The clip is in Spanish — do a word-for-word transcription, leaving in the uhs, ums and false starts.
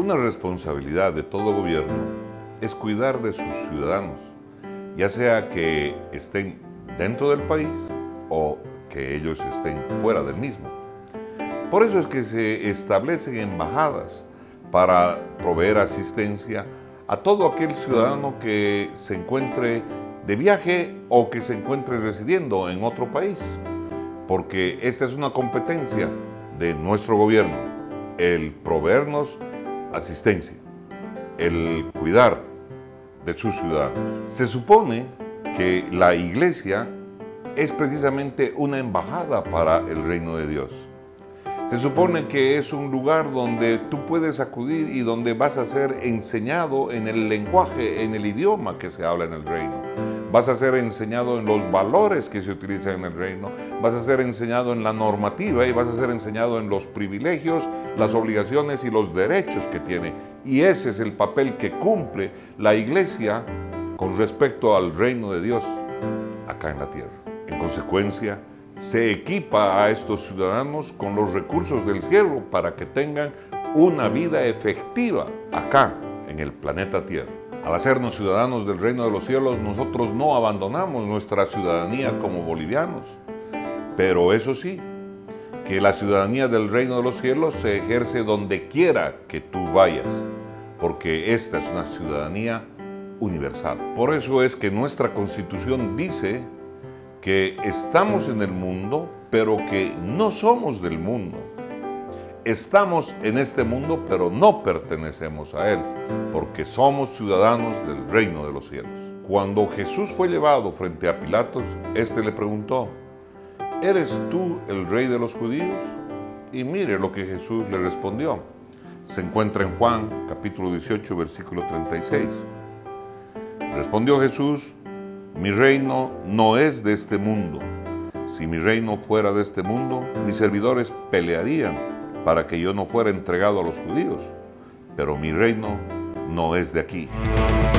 Una responsabilidad de todo gobierno es cuidar de sus ciudadanos, ya sea que estén dentro del país o que ellos estén fuera del mismo. Por eso es que se establecen embajadas para proveer asistencia a todo aquel ciudadano que se encuentre de viaje o que se encuentre residiendo en otro país, porque esta es una competencia de nuestro gobierno, el proveernos asistencia, el cuidar de sus ciudadanos. Se supone que la iglesia es precisamente una embajada para el reino de Dios. Se supone que es un lugar donde tú puedes acudir y donde vas a ser enseñado en el lenguaje, en el idioma que se habla en el reino. Vas a ser enseñado en los valores que se utilizan en el reino. Vas a ser enseñado en la normativa y vas a ser enseñado en los privilegios, las obligaciones y los derechos que tiene. Y ese es el papel que cumple la iglesia con respecto al reino de Dios acá en la tierra. En consecuencia, se equipa a estos ciudadanos con los recursos del cielo para que tengan una vida efectiva acá en el planeta Tierra. Al hacernos ciudadanos del reino de los cielos, nosotros no abandonamos nuestra ciudadanía como bolivianos, pero eso sí, que la ciudadanía del reino de los cielos se ejerce donde quiera que tú vayas, porque esta es una ciudadanía universal. Por eso es que nuestra Constitución dice que estamos en el mundo, pero que no somos del mundo. Estamos en este mundo, pero no pertenecemos a él, porque somos ciudadanos del reino de los cielos. Cuando Jesús fue llevado frente a Pilatos, éste le preguntó: ¿eres tú el rey de los judíos? Y mire lo que Jesús le respondió. Se encuentra en Juan, capítulo dieciocho, versículo treinta y seis. Respondió Jesús: mi reino no es de este mundo. Si mi reino fuera de este mundo, mis servidores pelearían para que yo no fuera entregado a los judíos. Pero mi reino no es de aquí.